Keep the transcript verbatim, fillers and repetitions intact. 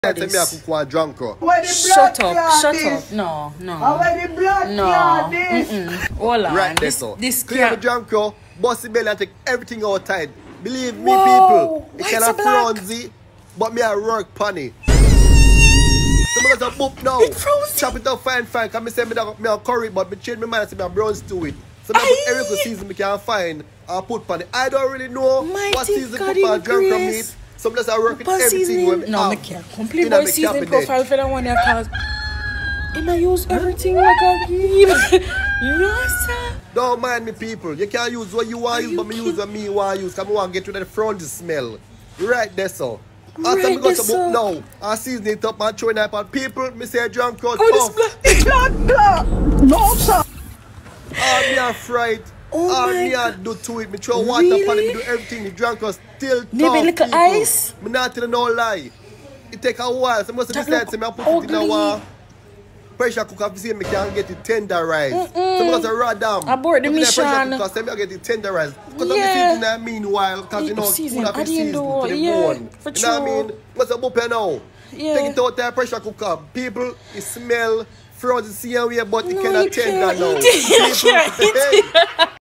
Tell me I cook one JohnCrow. Shut up, shut up. No, no. No. Mm-mm. Hold on. Right there, this, so. this Clear the can't... JohnCrow, bust the belly and take everything outside. Believe me, Whoa. people. It Why kind it's of a black? fronzy, but me I work punny. So because I boop now. It frozen. Chop it up fine, fine. Cause me say me da me a curry, but me change my mind and say me a brown stew it. So now put every season me can find and put pan it. I don't really know Mighty what season God put pan in JohnCrow grace. meat. So I'm just I work with Boy everything seasoning. when me No, me have can't complete in boy my seasoning cabinet. profile for that one there, cause and I use everything like a no, sir. Don't mind me, people. You can use what you want to use, you but me use what me want to use. Because I want to get rid of the front smell. Right there, so. After Right me go there, to so. book now, I season it up and throw it up on people. Me say JohnCrow Oh, tough. this blood. Blood, blood. No, sir. All me are fried. Oh All my me are God. do to it. Me throw water Really? upon it. Me do everything. The JohnCrow still tough, Maybe a little people. ice? Me not tell you no lie. It take a while. So most of the That time, say me I look put it in a ugly. while. Pressure cooker to see me can get it tenderized. Mm-mm. So because I raw down. Abort the Put it in mission. Pressure cooker, say me I get it tenderized. Because Yeah. I'm seasoning that meanwhile, because you know, Season. food have I been didn't seasoned know. to the Yeah, bone. for You know what I true. mean? What's up up now? Yeah. Take it out that pressure cooker. People, it smell frozen, see how we but it No, cannot you tender can't now. eat it. You People, can't eat it.